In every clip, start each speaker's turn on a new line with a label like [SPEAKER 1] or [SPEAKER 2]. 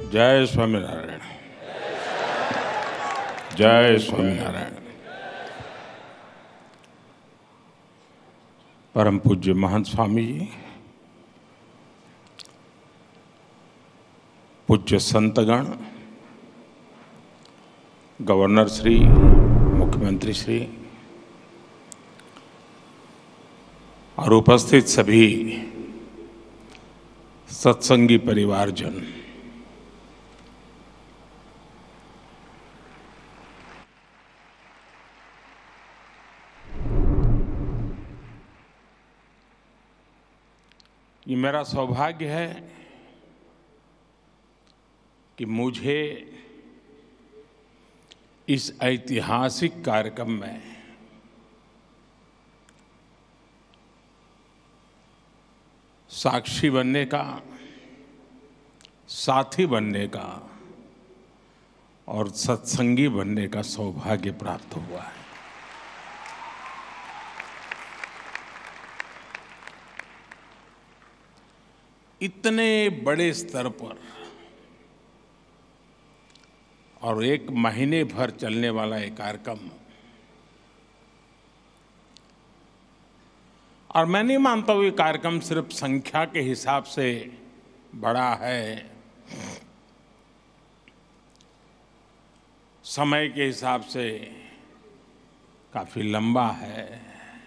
[SPEAKER 1] जय स्वामीनारायण। जय स्वामीनारायण। परम पूज्य महंत स्वामी जी, पूज्य संतगण, गवर्नर श्री, मुख्यमंत्री श्री और उपस्थित सभी सत्संगी परिवारजन, ये मेरा सौभाग्य है कि मुझे इस ऐतिहासिक कार्यक्रम में साक्षी बनने का, साथी बनने का और सत्संगी बनने का सौभाग्य प्राप्त हुआ है। इतने बड़े स्तर पर और एक महीने भर चलने वाला ये कार्यक्रम, और मैं नहीं मानता हूँ ये कार्यक्रम सिर्फ संख्या के हिसाब से बड़ा है, समय के हिसाब से काफी लंबा है,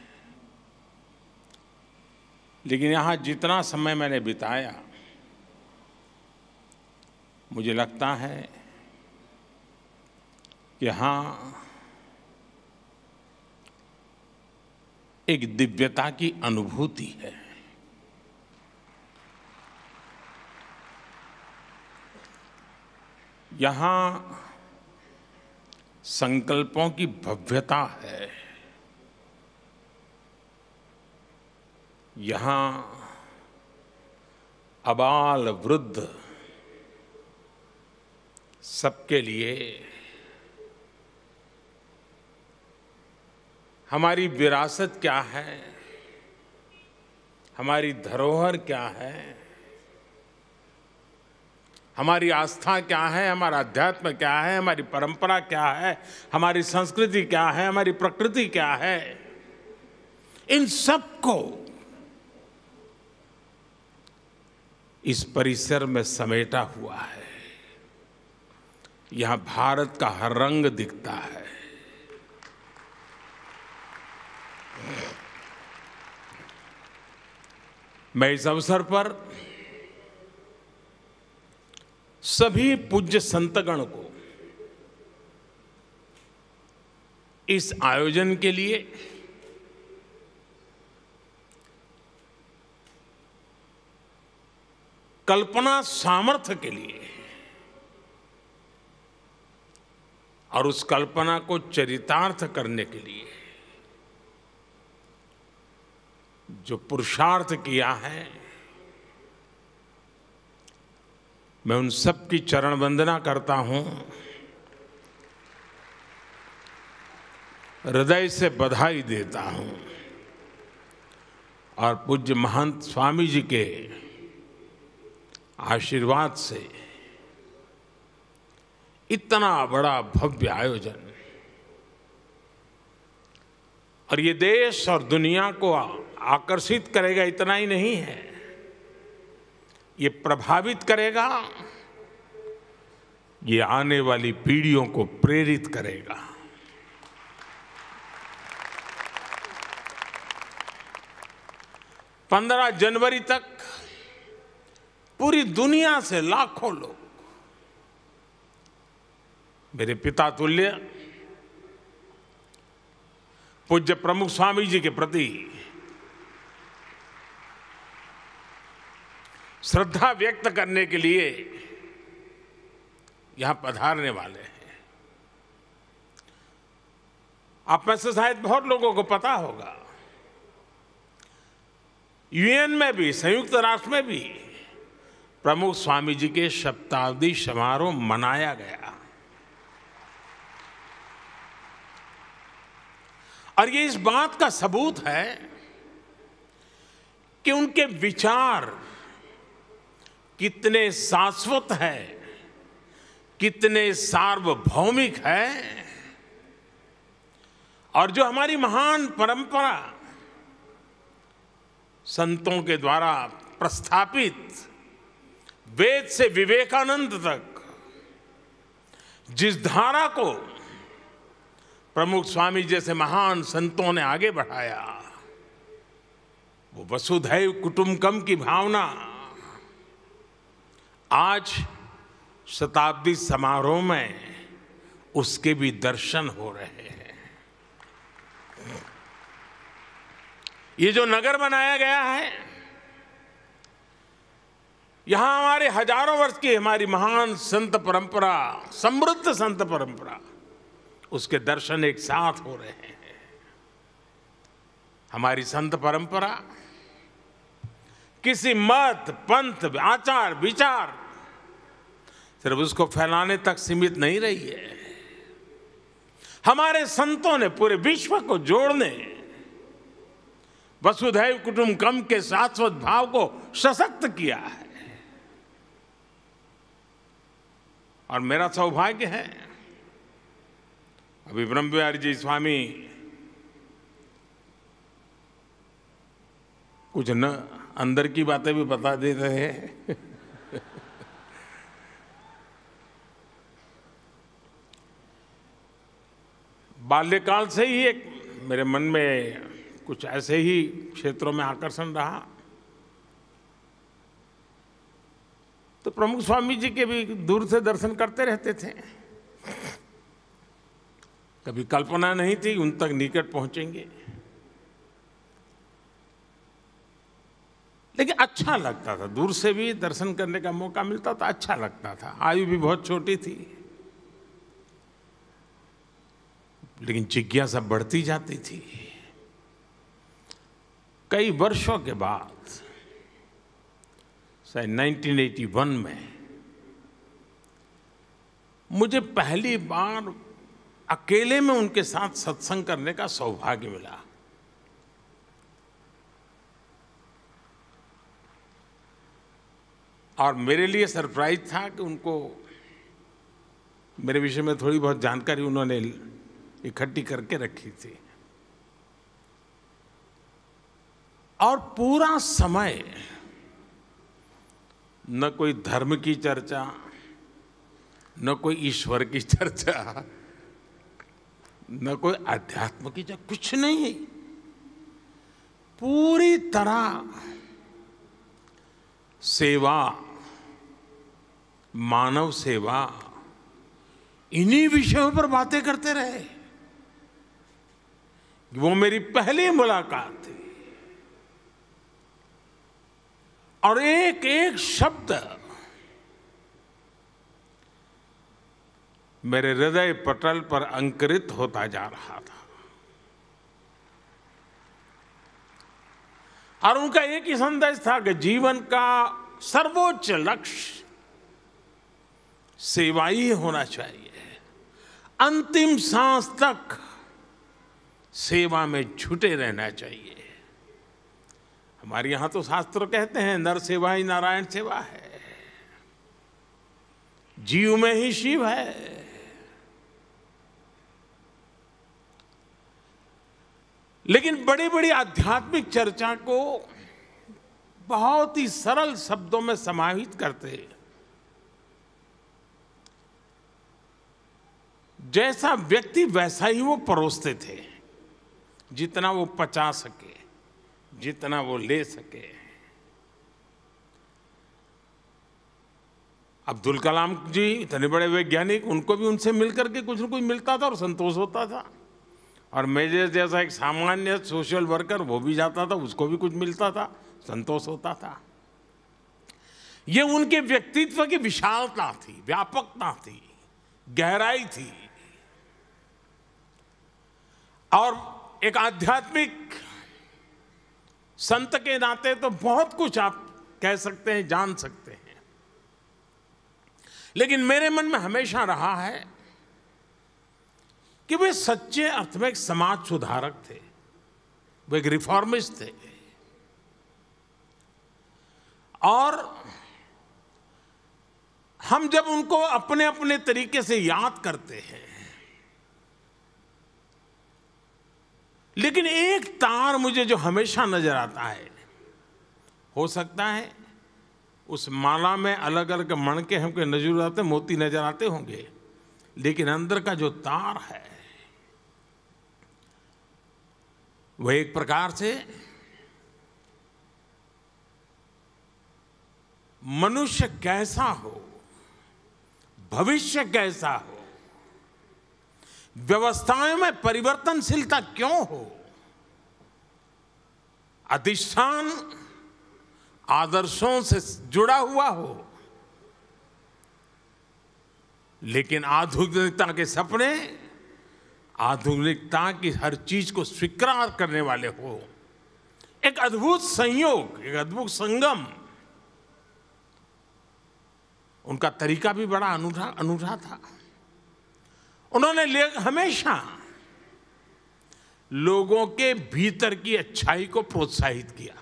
[SPEAKER 1] लेकिन यहाँ जितना समय मैंने बिताया, मुझे लगता है कि हाँ, एक दिव्यता की अनुभूति है। यहाँ संकल्पों की भव्यता है। यहाँ अबाल वृद्ध सबके लिए हमारी विरासत क्या है, हमारी धरोहर क्या है, हमारी आस्था क्या है, हमारा अध्यात्म क्या है, हमारी परंपरा क्या है, हमारी संस्कृति क्या है, हमारी प्रकृति क्या है, इन सबको इस परिसर में समेटा हुआ है। यहाँ भारत का हर रंग दिखता है। मैं इस अवसर पर सभी पूज्य संतगण को इस आयोजन के लिए कल्पना सामर्थ्य के लिए और उस कल्पना को चरितार्थ करने के लिए जो पुरुषार्थ किया है, मैं उन सब की चरण वंदना करता हूं, हृदय से बधाई देता हूं और पूज्य महंत स्वामी जी के आशीर्वाद से इतना बड़ा भव्य आयोजन, और ये देश और दुनिया को आकर्षित करेगा, इतना ही नहीं है, ये प्रभावित करेगा, ये आने वाली पीढ़ियों को प्रेरित करेगा। पंद्रह जनवरी तक पूरी दुनिया से लाखों लोग मेरे पिता तुल्य पूज्य प्रमुख स्वामी जी के प्रति श्रद्धा व्यक्त करने के लिए यहां पधारने वाले हैं। आप में से शायद बहुत लोगों को पता होगा, यूएन में भी, संयुक्त राष्ट्र में भी प्रमुख स्वामी जी के शताब्दी समारोह मनाया गया, और ये इस बात का सबूत है कि उनके विचार कितने शाश्वत हैं कितने सार्वभौमिक है, और जो हमारी महान परंपरा संतों के द्वारा प्रस्थापित वेद से विवेकानंद तक जिस धारा को प्रमुख स्वामी जैसे महान संतों ने आगे बढ़ाया, वो वसुधैव कुटुंबकम की भावना आज शताब्दी समारोह में उसके भी दर्शन हो रहे हैं। ये जो नगर बनाया गया है, यहां हमारे हजारों वर्ष की हमारी महान संत परंपरा, समृद्ध संत परंपरा, उसके दर्शन एक साथ हो रहे हैं। हमारी संत परंपरा किसी मत, पंथ, आचार, विचार सिर्फ उसको फैलाने तक सीमित नहीं रही है। हमारे संतों ने पूरे विश्व को जोड़ने, वसुधैव कुटुंबकम के शाश्वत भाव को सशक्त किया है। और मेरा सौभाग्य है, अभी ब्रह्म बिहारी जी स्वामी कुछ न अंदर की बातें भी बता दे रहे हैं। बाल्यकाल से ही एक मेरे मन में कुछ ऐसे ही क्षेत्रों में आकर्षण रहा। तो प्रमुख स्वामी जी के भी दूर से दर्शन करते रहते थे। कभी कल्पना नहीं थी उन तक निकट पहुंचेंगे, लेकिन अच्छा लगता था। दूर से भी दर्शन करने का मौका मिलता था, अच्छा लगता था। आयु भी बहुत छोटी थी, लेकिन जिज्ञासा बढ़ती जाती थी। कई वर्षों के बाद 1981 में मुझे पहली बार अकेले में उनके साथ सत्संग करने का सौभाग्य मिला। और मेरे लिए सरप्राइज था कि उनको मेरे विषय में थोड़ी बहुत जानकारी उन्होंने इकट्ठी करके रखी थी। और पूरा समय न कोई धर्म की चर्चा, न कोई ईश्वर की चर्चा, न कोई अध्यात्म की चर्चा, कुछ नहीं। पूरी तरह सेवा, मानव सेवा, इन्हीं विषयों पर बातें करते रहे। वो मेरी पहली मुलाकात थी। और एक एक शब्द मेरे हृदय पटल पर अंकुरित होता जा रहा था। और उनका एक ही संदेश था कि जीवन का सर्वोच्च लक्ष्य सेवा ही होना चाहिए। अंतिम सांस तक सेवा में जुटे रहना चाहिए। हमारे यहां तो शास्त्र कहते हैं नर सेवा ही नारायण सेवा है, जीव में ही शिव है। लेकिन बड़ी बड़ी आध्यात्मिक चर्चा को बहुत ही सरल शब्दों में समाहित करते, जैसा व्यक्ति वैसा ही वो परोसते थे, जितना वो पचा सके, जितना वो ले सके। अब्दुल कलाम जी इतने बड़े वैज्ञानिक, उनको भी उनसे मिलकर के कुछ न कुछ मिलता था और संतोष होता था। और मैं जैसा एक सामान्य सोशल वर्कर, वो भी जाता था, उसको भी कुछ मिलता था, संतोष होता था। ये उनके व्यक्तित्व की विशालता थी, व्यापकता थी, गहराई थी। और एक आध्यात्मिक संत के नाते तो बहुत कुछ आप कह सकते हैं, जान सकते हैं। लेकिन मेरे मन में हमेशा रहा है कि वे सच्चे अर्थ में एक समाज सुधारक थे, वे एक रिफॉर्मिस्ट थे। और हम जब उनको अपने अपने तरीके से याद करते हैं, लेकिन एक तार मुझे जो हमेशा नजर आता है, हो सकता है उस माला में अलग अलग मणके हमको नजर आते, मोती नजर आते होंगे, लेकिन अंदर का जो तार है वह एक प्रकार से मनुष्य कैसा हो, भविष्य कैसा हो, व्यवस्थाओं में परिवर्तनशीलता क्यों हो, अधिष्ठान आदर्शों से जुड़ा हुआ हो, लेकिन आधुनिकता के सपने, आधुनिकता की हर चीज को स्वीकार करने वाले हो। एक अद्भुत संयोग, एक अद्भुत संगम। उनका तरीका भी बड़ा अनूठा था। उन्होंने हमेशा लोगों के भीतर की अच्छाई को प्रोत्साहित किया।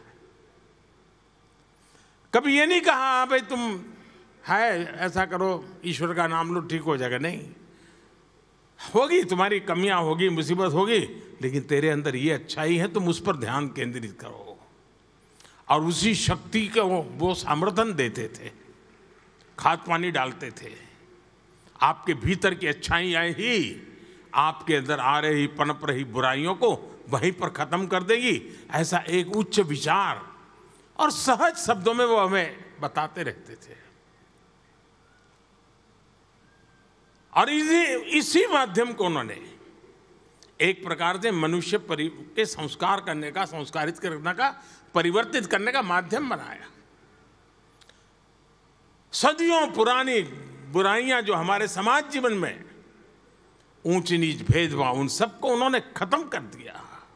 [SPEAKER 1] कभी ये नहीं कहा भाई तुम है ऐसा करो, ईश्वर का नाम लो ठीक हो जाएगा। नहीं, होगी तुम्हारी कमियां होगी, मुसीबत होगी, लेकिन तेरे अंदर ये अच्छाई है, तुम उस पर ध्यान केंद्रित करो। और उसी शक्ति को वो समर्थन देते थे, खाद पानी डालते थे। आपके भीतर की अच्छाइयां ही आपके अंदर आ रही पनप रही बुराइयों को वहीं पर खत्म कर देगी। ऐसा एक उच्च विचार और सहज शब्दों में वो हमें बताते रहते थे। और इसी माध्यम को उन्होंने एक प्रकार से मनुष्य के संस्कार करने का, संस्कारित करने का, परिवर्तित करने का माध्यम बनाया। सदियों पुरानी बुराइयां जो हमारे समाज जीवन में, ऊंच नीच भेदभाव, उन सबको उन्होंने खत्म कर दिया।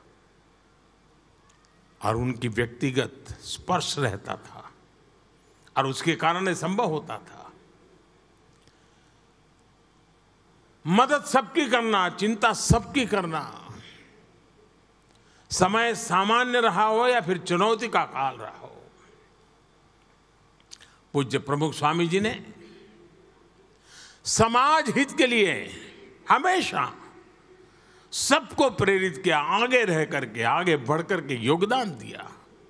[SPEAKER 1] और उनकी व्यक्तिगत स्पर्श रहता था और उसके कारण ये संभव होता था। मदद सबकी करना, चिंता सबकी करना, समय सामान्य रहा हो या फिर चुनौती का काल रहा हो। पूज्य प्रमुख स्वामी जी ने समाज हित के लिए हमेशा सबको प्रेरित किया, आगे रह करके, आगे बढ़ करके योगदान दिया।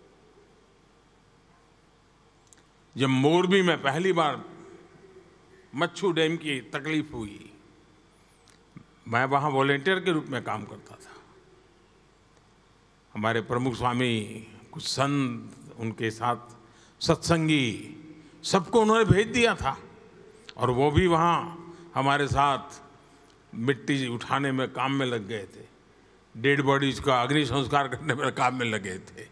[SPEAKER 1] जब मोरबी में पहली बार मच्छू डैम की तकलीफ हुई, मैं वहां वॉलेंटियर के रूप में काम करता था। हमारे प्रमुख स्वामी, कुछ संत, उनके साथ सत्संगी, सबको उन्होंने भेज दिया था और वो भी वहाँ हमारे साथ मिट्टी उठाने में काम में लग गए थे, डेड बॉडीज का अग्नि संस्कार करने में काम में लगे थे।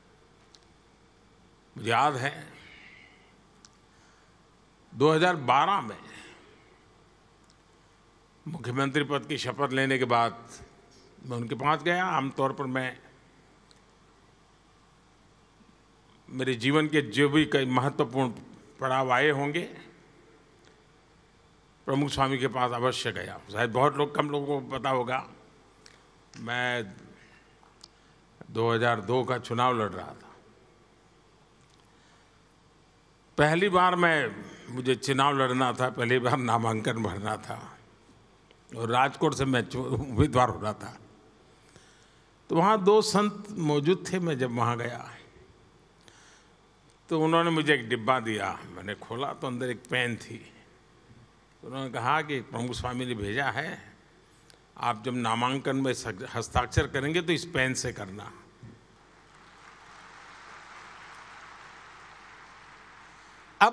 [SPEAKER 1] मुझे याद है 2012 में मुख्यमंत्री पद की शपथ लेने के बाद मैं उनके पास गया। आमतौर पर मैं मेरे जीवन के जो भी कई महत्वपूर्ण पड़ाव आए होंगे, प्रमुख स्वामी के पास अवश्य गया। शायद बहुत लोग, कम लोगों को पता होगा, मैं 2002 का चुनाव लड़ रहा था। पहली बार मुझे चुनाव लड़ना था, पहली बार नामांकन भरना था और राजकोट से मैं उम्मीदवार हो रहा था। तो वहाँ 2 संत मौजूद थे। मैं जब वहाँ गया तो उन्होंने मुझे एक डिब्बा दिया। मैंने खोला तो अंदर एक पेन थी। तो उन्होंने कहा कि प्रमुख स्वामी ने भेजा है, आप जब नामांकन में हस्ताक्षर करेंगे तो इस पेन से करना। अब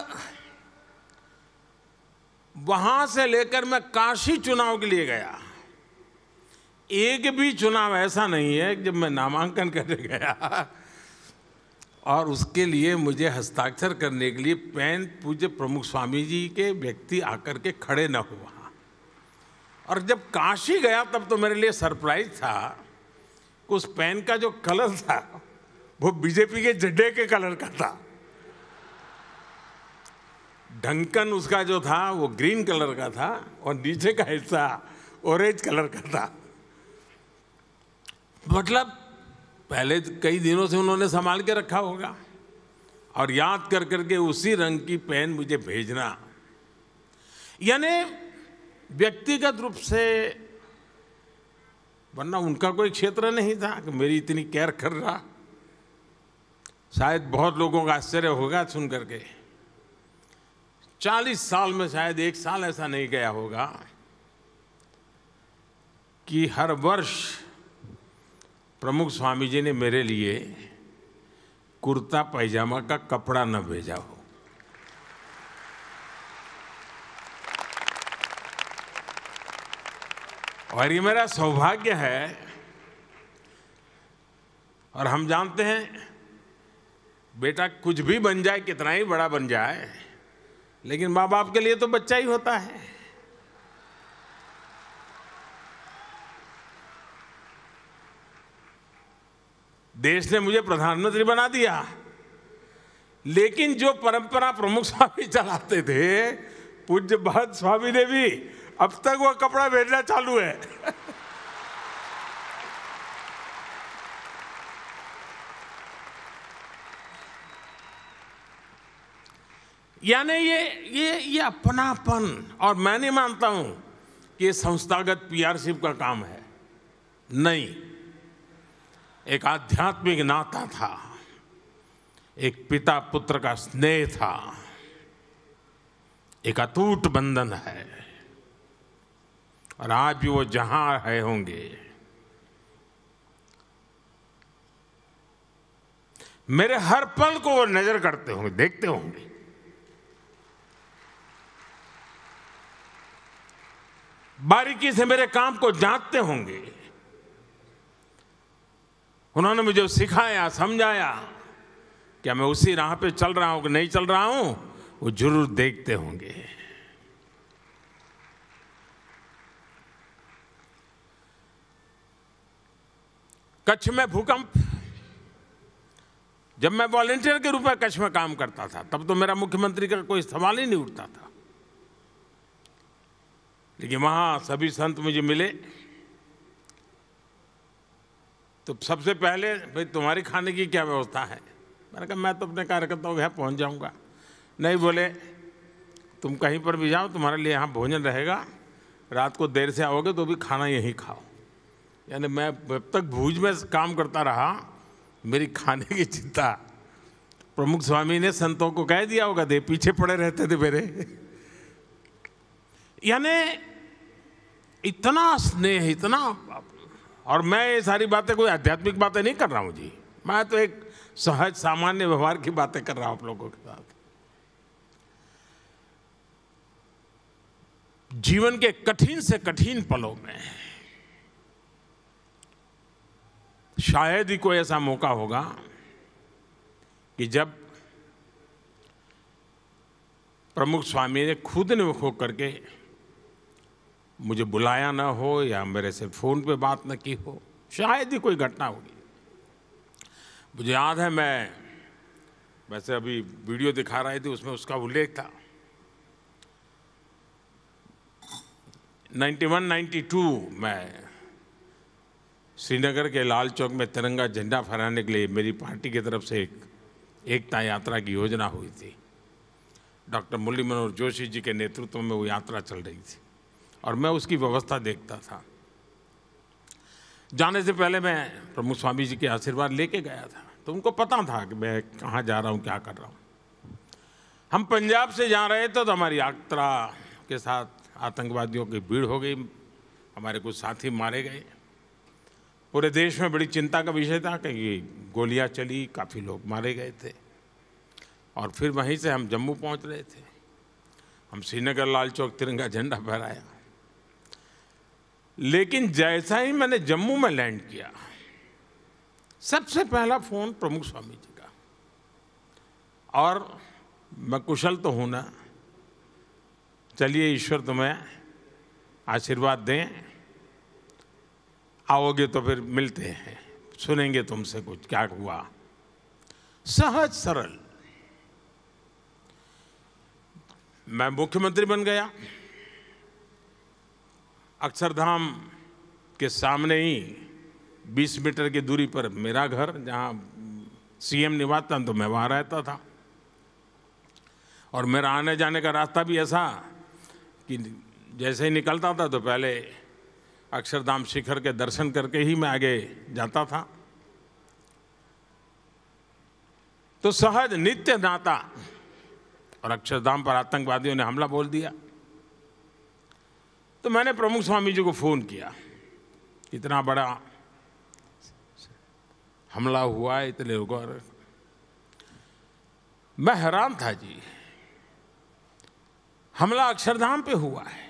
[SPEAKER 1] वहां से लेकर मैं काशी चुनाव के लिए गया, एक भी चुनाव ऐसा नहीं है जब मैं नामांकन करने गया और उसके लिए मुझे हस्ताक्षर करने के लिए पेन पूज्य प्रमुख स्वामी जी के व्यक्ति आकर के खड़े न हुआ। और जब काशी गया तब तो मेरे लिए सरप्राइज था कि उस पेन का जो कलर था वो बीजेपी के झंडे के कलर का था। ढक्कन उसका जो था वो ग्रीन कलर का था और नीचे का हिस्सा ऑरेंज कलर का था। मतलब पहले कई दिनों से उन्होंने संभाल के रखा होगा और याद कर करके उसी रंग की पेन मुझे भेजना, यानी व्यक्तिगत रूप से, वरना उनका कोई क्षेत्र नहीं था कि मेरी इतनी केयर कर रहा। शायद बहुत लोगों का आश्चर्य होगा सुन करके, 40 साल में शायद एक साल ऐसा नहीं गया होगा कि हर वर्ष प्रमुख स्वामी जी ने मेरे लिए कुर्ता पैजामा का कपड़ा न भेजा हो। और ये मेरा सौभाग्य है। और हम जानते हैं बेटा कुछ भी बन जाए, कितना ही बड़ा बन जाए, लेकिन माँ बाप के लिए तो बच्चा ही होता है। देश ने मुझे प्रधानमंत्री बना दिया, लेकिन जो परंपरा प्रमुख स्वामी चलाते थे, पूज्य भक्त स्वामी ने भी, अब तक वो कपड़ा भेजना चालू है। यानी ये अपनापन। और मैं नहीं मानता हूं कि ये संस्थागत पीआरशिप का काम है, नहीं। एक आध्यात्मिक नाता था, एक पिता पुत्र का स्नेह था, एक अटूट बंधन है। और आज भी वो जहां है होंगे, मेरे हर पल को वो नजर करते होंगे, देखते होंगे। बारीकी से मेरे काम को जांचते होंगे। उन्होंने मुझे सिखाया, समझाया, क्या मैं उसी राह पे चल रहा हूं कि नहीं चल रहा हूं, वो जरूर देखते होंगे। कच्छ में भूकंप, जब मैं वॉलंटियर के रूप में कच्छ में काम करता था, तब तो मेरा मुख्यमंत्री का कोई सवाल ही नहीं उठता था। लेकिन वहां सभी संत मुझे मिले तो सबसे पहले, भाई तुम्हारी खाने की क्या व्यवस्था है? मैंने कहा मैं तो अपने कार्यकर्ताओं के यहाँ पहुँच जाऊँगा। नहीं, बोले तुम कहीं पर भी जाओ, तुम्हारे लिए यहाँ भोजन रहेगा, रात को देर से आओगे तो भी खाना यहीं खाओ। यानी मैं जब तक भूज में काम करता रहा, मेरी खाने की चिंता प्रमुख स्वामी ने संतों को कह दिया होगा, दे पीछे पड़े रहते थे मेरे। यानी इतना स्नेह, इतना। और मैं ये सारी बातें कोई आध्यात्मिक बातें नहीं कर रहा हूं जी, मैं तो एक सहज सामान्य व्यवहार की बातें कर रहा हूं आप लोगों के साथ। जीवन के कठिन से कठिन पलों में शायद ही कोई ऐसा मौका होगा कि जब प्रमुख स्वामी ने खुद ने हो करके मुझे बुलाया ना हो या मेरे से फोन पे बात न की हो, शायद ही कोई घटना होगी। मुझे याद है, मैं वैसे अभी वीडियो दिखा रहे थे, उसमें उसका उल्लेख था। 91-92 में श्रीनगर के लाल चौक में तिरंगा झंडा फहराने के लिए मेरी पार्टी की तरफ से एक एकता यात्रा की योजना हुई थी। डॉक्टर मुरली मनोहर जोशी जी के नेतृत्व में वो यात्रा चल रही थी और मैं उसकी व्यवस्था देखता था। जाने से पहले मैं प्रमुख स्वामी जी के आशीर्वाद लेके गया था, तो उनको पता था कि मैं कहाँ जा रहा हूँ, क्या कर रहा हूँ। हम पंजाब से जा रहे थे तो हमारी यात्रा के साथ आतंकवादियों की भीड़ हो गई, हमारे कुछ साथी मारे गए। पूरे देश में बड़ी चिंता का विषय था कि गोलियां चली, काफ़ी लोग मारे गए थे। और फिर वहीं से हम जम्मू पहुंच रहे थे। हम श्रीनगर लाल चौक तिरंगा झंडा फहराया। लेकिन जैसा ही मैंने जम्मू में लैंड किया, सबसे पहला फोन प्रमुख स्वामी जी का। और मैं कुशल तो हूं ना, चलिए ईश्वर तुम्हें आशीर्वाद दें, आओगे तो फिर मिलते हैं, सुनेंगे तुमसे कुछ क्या हुआ। सहज सरल। मैं मुख्यमंत्री बन गया। अक्षरधाम के सामने ही 20 मीटर की दूरी पर मेरा घर, जहां सीएम निवास था, तो मैं वहां रहता था। और मेरा आने जाने का रास्ता भी ऐसा कि जैसे ही निकलता था तो पहले अक्षरधाम शिखर के दर्शन करके ही मैं आगे जाता था। तो सहज नित्य नाता, और अक्षरधाम पर आतंकवादियों ने हमला बोल दिया तो मैंने प्रमुख स्वामी जी को फोन किया, इतना बड़ा हमला हुआ है, इतने लोगों, मैं हैरान था जी, हमला अक्षरधाम पे हुआ है,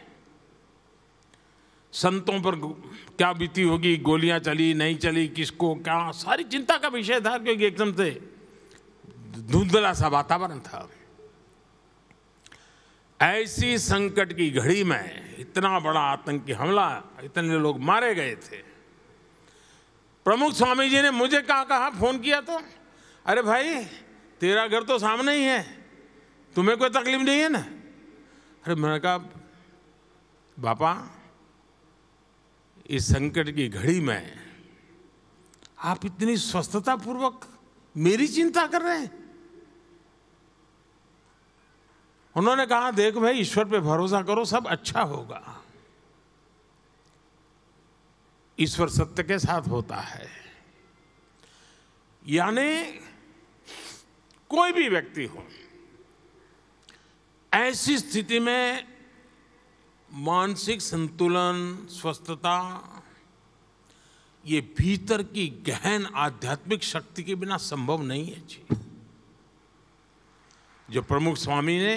[SPEAKER 1] संतों पर क्या बीती होगी, गोलियां चली नहीं चली, किसको क्या, सारी चिंता का विषय था, क्योंकि एकदम से धुंधला सा वातावरण था। ऐसी संकट की घड़ी में इतना बड़ा आतंकी हमला, इतने लोग मारे गए थे। प्रमुख स्वामी जी ने मुझे कहा फोन किया तो, अरे भाई तेरा घर तो सामने ही है, तुम्हें कोई तकलीफ नहीं है ना? अरे मैंने कहा बापा, इस संकट की घड़ी में आप इतनी स्वस्थता पूर्वक मेरी चिंता कर रहे हैं? उन्होंने कहा देख भाई, ईश्वर पे भरोसा करो, सब अच्छा होगा। ईश्वर सत्य के साथ होता है। यानी कोई भी व्यक्ति हो, ऐसी स्थिति में मानसिक संतुलन, स्वस्थता, ये भीतर की गहन आध्यात्मिक शक्ति के बिना संभव नहीं है जी। जो प्रमुख स्वामी ने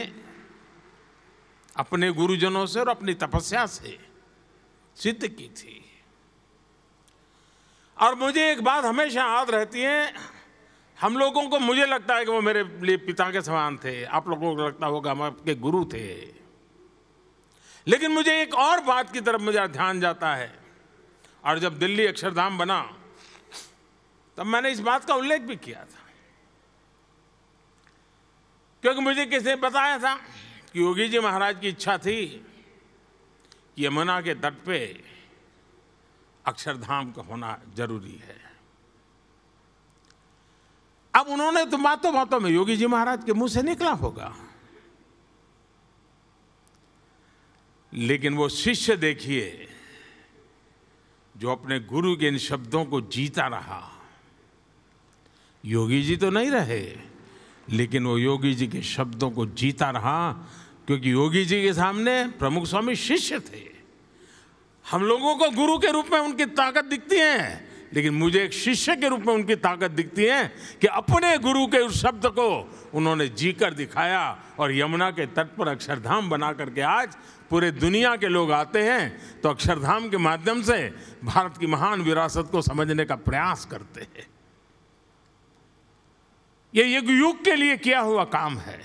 [SPEAKER 1] अपने गुरुजनों से और अपनी तपस्या से सिद्ध की थी। और मुझे एक बात हमेशा याद रहती है, हम लोगों को, मुझे लगता है कि वो मेरे लिए पिता के समान थे, आप लोगों को लगता होगा हम आपके गुरु थे, लेकिन मुझे एक और बात की तरफ मुझे ध्यान जाता है। और जब दिल्ली अक्षरधाम बना तब मैंने इस बात का उल्लेख भी किया था, क्योंकि मुझे किसी ने बताया था कि योगी जी महाराज की इच्छा थी कि यमुना के तट पे अक्षरधाम का होना जरूरी है। अब उन्होंने तो बातों बातों में, योगी जी महाराज के मुंह से निकला होगा, लेकिन वो शिष्य देखिए जो अपने गुरु के इन शब्दों को जीता रहा। योगी जी तो नहीं रहे, लेकिन वो योगी जी के शब्दों को जीता रहा, क्योंकि योगी जी के सामने प्रमुख स्वामी शिष्य थे। हम लोगों को गुरु के रूप में उनकी ताकत दिखती है, लेकिन मुझे एक शिष्य के रूप में उनकी ताकत दिखती है कि अपने गुरु के उस शब्द को उन्होंने जीकर दिखाया, और यमुना के तट पर अक्षरधाम बना करके आज पूरे दुनिया के लोग आते हैं तो अक्षरधाम के माध्यम से भारत की महान विरासत को समझने का प्रयास करते हैं। ये युग के लिए किया हुआ काम है,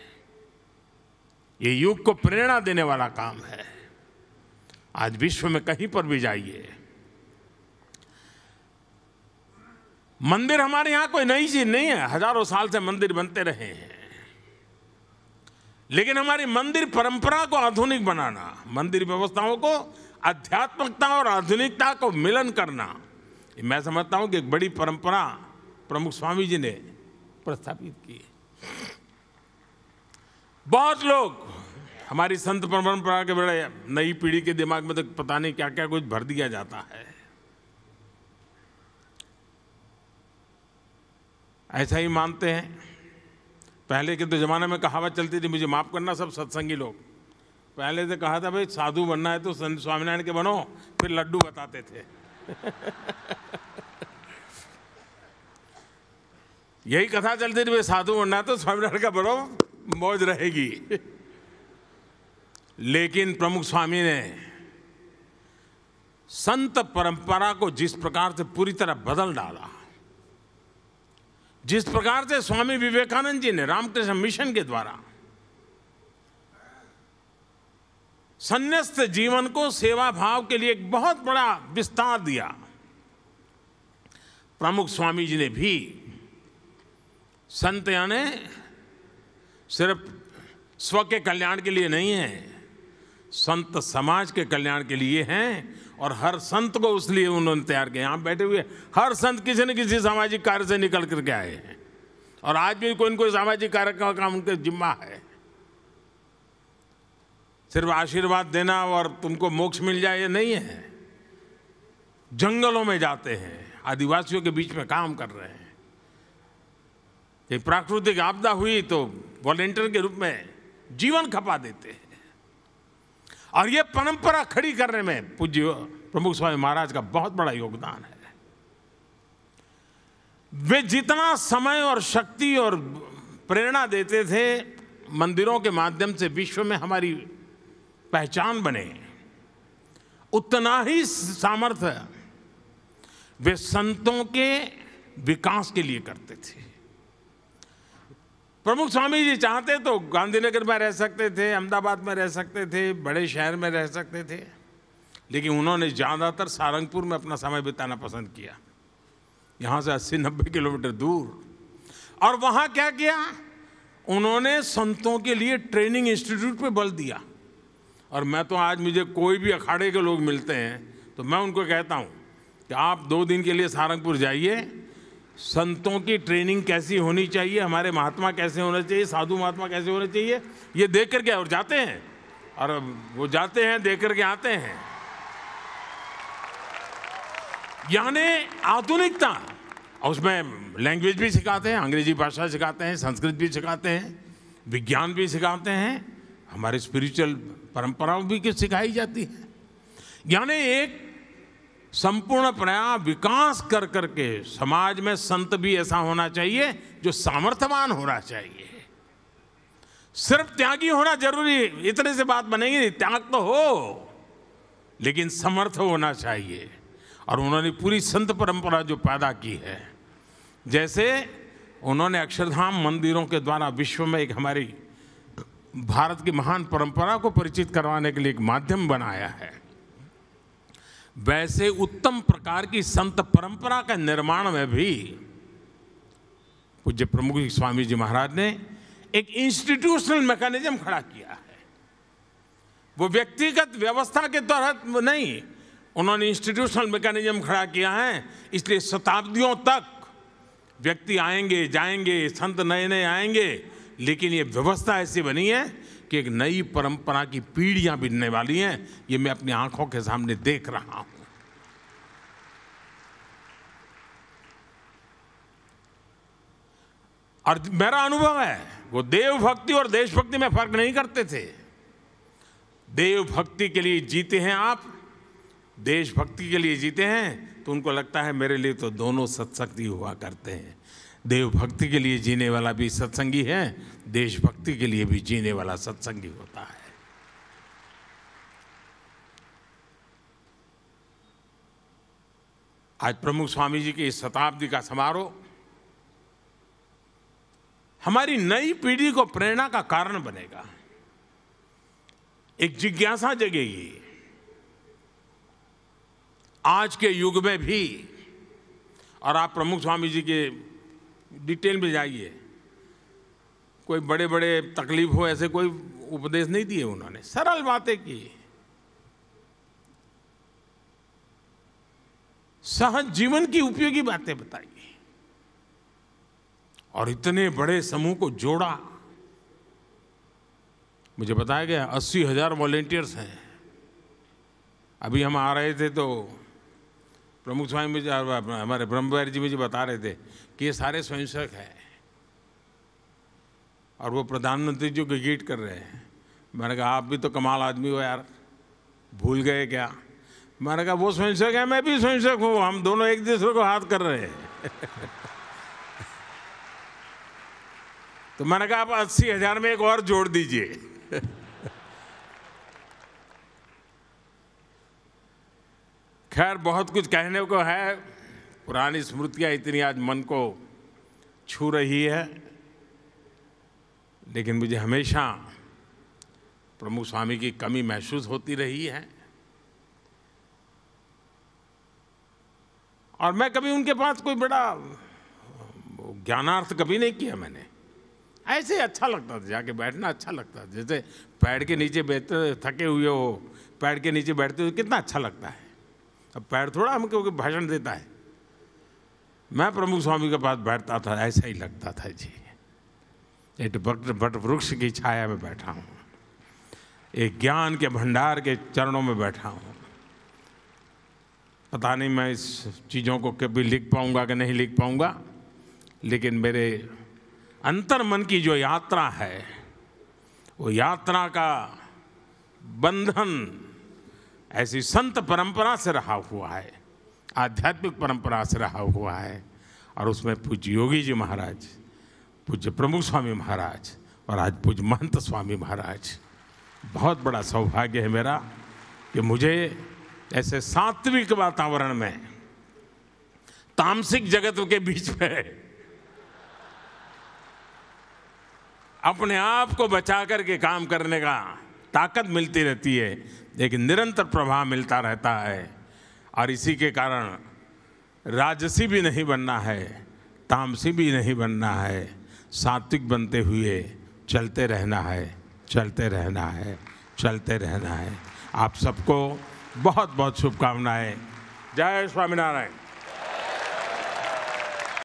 [SPEAKER 1] ये युग को प्रेरणा देने वाला काम है। आज विश्व में कहीं पर भी जाइए, मंदिर हमारे यहां कोई नई चीज नहीं है, हजारों साल से मंदिर बनते रहे हैं, लेकिन हमारी मंदिर परंपरा को आधुनिक बनाना, मंदिर व्यवस्थाओं को आध्यात्मिकता और आधुनिकता को मिलन करना, मैं समझता हूं कि एक बड़ी परंपरा प्रमुख स्वामी जी ने प्रस्थापित की। बहुत लोग हमारी संत परंपरा के बड़े, नई पीढ़ी के दिमाग में तो पता नहीं क्या क्या कुछ भर दिया जाता है। ऐसा ही मानते हैं। पहले के तो जमाने में कहावत चलती थी, मुझे माफ करना सब सत्संगी लोग, पहले से कहा था भाई साधु बनना है तो संत स्वामीनारायण के बनो, फिर लड्डू बताते थे। यही कथा चलती थी, भाई साधु बनना है तो स्वामीनारायण का बनो, मौज रहेगी। लेकिन प्रमुख स्वामी ने संत परंपरा को जिस प्रकार से पूरी तरह बदल डाला, जिस प्रकार से स्वामी विवेकानंद जी ने रामकृष्ण मिशन के द्वारा संन्यास्त जीवन को सेवा भाव के लिए एक बहुत बड़ा विस्तार दिया, प्रमुख स्वामी जी ने भी संत यानी सिर्फ स्व के कल्याण के लिए नहीं है, संत समाज के कल्याण के लिए हैं। और हर संत को उसलिए उन्होंने तैयार किया। यहाँ बैठे हुए हर संत किसी न किसी सामाजिक कार्य से निकल करके आए हैं, और आज भी कोई न कोई सामाजिक कार्य का काम उनके जिम्मा है। सिर्फ आशीर्वाद देना और तुमको मोक्ष मिल जाए ये नहीं है। जंगलों में जाते हैं, आदिवासियों के बीच में काम कर रहे हैं। ये प्राकृतिक आपदा हुई तो वॉलंटियर के रूप में जीवन खपा देते हैं। और ये परंपरा खड़ी करने में पूज्य प्रमुख स्वामी महाराज का बहुत बड़ा योगदान है। वे जितना समय और शक्ति और प्रेरणा देते थे मंदिरों के माध्यम से विश्व में हमारी पहचान बने, उतना ही सामर्थ्य वे संतों के विकास के लिए करते थे। प्रमुख स्वामी जी चाहते तो गांधीनगर में रह सकते थे, अहमदाबाद में रह सकते थे, बड़े शहर में रह सकते थे, लेकिन उन्होंने ज़्यादातर सारंगपुर में अपना समय बिताना पसंद किया, यहाँ से 80-90 किलोमीटर दूर। और वहाँ क्या किया, उन्होंने संतों के लिए ट्रेनिंग इंस्टीट्यूट पे बल दिया। और मैं तो आज मुझे कोई भी अखाड़े के लोग मिलते हैं तो मैं उनको कहता हूँ कि आप 2 दिन के लिए सारंगपुर जाइए, संतों की ट्रेनिंग कैसी होनी चाहिए, हमारे महात्मा कैसे होने चाहिए, साधु महात्मा कैसे होने चाहिए, ये देख करके और जाते हैं। और वो जाते हैं, देख करके आते हैं। यानी आधुनिकता, और उसमें लैंग्वेज भी सिखाते हैं, अंग्रेजी भाषा सिखाते हैं, संस्कृत भी सिखाते हैं, विज्ञान भी सिखाते हैं, हमारे स्पिरिचुअल परंपराओं भी सिखाई जाती है। यानी एक संपूर्ण प्रयास विकास कर करके समाज में संत भी ऐसा होना चाहिए जो सामर्थ्यवान होना चाहिए। सिर्फ त्यागी होना जरूरी, इतने से बात बनेगी नहीं, त्याग तो हो लेकिन समर्थ होना चाहिए। और उन्होंने पूरी संत परंपरा जो पैदा की है, जैसे उन्होंने अक्षरधाम मंदिरों के द्वारा विश्व में एक हमारी भारत की महान परंपरा को परिचित करवाने के लिए एक माध्यम बनाया है, वैसे उत्तम प्रकार की संत परंपरा का निर्माण में भी पूज्य प्रमुख स्वामी जी महाराज ने एक इंस्टीट्यूशनल मैकेनिज्म खड़ा किया है। वो व्यक्तिगत व्यवस्था के तहत नहीं, उन्होंने इंस्टीट्यूशनल मैकेनिज्म खड़ा किया है। इसलिए शताब्दियों तक व्यक्ति आएंगे जाएंगे, संत नए नए आएंगे, लेकिन ये व्यवस्था ऐसी बनी है कि एक नई परंपरा की पीढ़ियां बिनने वाली हैं। ये मैं अपनी आंखों के सामने देख रहा हूं। और मेरा अनुभव है, वो देव भक्ति और देशभक्ति में फर्क नहीं करते थे। देव भक्ति के लिए जीते हैं आप, देशभक्ति के लिए जीते हैं, तो उनको लगता है मेरे लिए तो दोनों सत्संगी हुआ करते हैं। देव भक्ति के लिए जीने वाला भी सत्संगी है, देशभक्ति के लिए भी जीने वाला सत्संगी होता है। आज प्रमुख स्वामी जी की इस शताब्दी का समारोह हमारी नई पीढ़ी को प्रेरणा का कारण बनेगा, एक जिज्ञासा जगेगी। आज के युग में भी, और आप प्रमुख स्वामी जी के डिटेल में जाइए, कोई बड़े बड़े तकलीफ हो ऐसे कोई उपदेश नहीं दिए उन्होंने, सरल बातें की, सहज जीवन की उपयोगी बातें बताई और इतने बड़े समूह को जोड़ा। मुझे बताया गया 80,000 वॉलेंटियर्स हैं। अभी हम आ रहे थे तो प्रमुख स्वामी मुझे, हमारे ब्रह्मविहारी जी मुझे बता रहे थे कि ये सारे स्वयंसेवक हैं और वो प्रधानमंत्री जी को गीट कर रहे हैं। मैंने कहा आप भी तो कमाल आदमी हो यार, भूल गए क्या? मैंने कहा वो स्वयंसेवक है, मैं भी स्वयंसेवक हूँ, हम दोनों एक दूसरे को हाथ कर रहे हैं। तो मैंने कहा आप 80,000 में एक और जोड़ दीजिए। खैर बहुत कुछ कहने को है, पुरानी स्मृतियाँ इतनी आज मन को छू रही है, लेकिन मुझे हमेशा प्रमुख स्वामी की कमी महसूस होती रही है। और मैं कभी उनके पास कोई बड़ा ज्ञानार्थ कभी नहीं किया मैंने, ऐसे ही अच्छा लगता था, जाके बैठना अच्छा लगता था। जैसे पेड़ के नीचे बैठते, थके हुए हो, पेड़ के नीचे बैठते हो कितना अच्छा लगता है। अब पेड़ थोड़ा हमको भाषण देता है, मैं प्रमुख स्वामी के पास बैठता था, ऐसा ही लगता था जी, एक बट वृक्ष की छाया में बैठा हूँ। एक ज्ञान के भंडार के चरणों में बैठा हूँ। पता नहीं मैं इस चीज़ों को कभी लिख पाऊंगा कि नहीं लिख पाऊंगा, लेकिन मेरे अंतर मन की जो यात्रा है, वो यात्रा का बंधन ऐसी संत परंपरा से रहा हुआ है, आध्यात्मिक परंपरा से रहा हुआ है। और उसमें पूज्य योगी जी महाराज, पूज्य प्रमुख स्वामी महाराज और आज पूज्य महंत स्वामी महाराज, बहुत बड़ा सौभाग्य है मेरा कि मुझे ऐसे सात्विक वातावरण में, तामसिक जगत के बीच में अपने आप को बचा करके काम करने का ताकत मिलती रहती है, लेकिन निरंतर प्रभाव मिलता रहता है। और इसी के कारण राजसी भी नहीं बनना है, तामसी भी नहीं बनना है, सात्विक बनते हुए चलते रहना है, चलते रहना है, चलते रहना है। आप सबको बहुत बहुत शुभकामनाएं। जय स्वामीनारायण।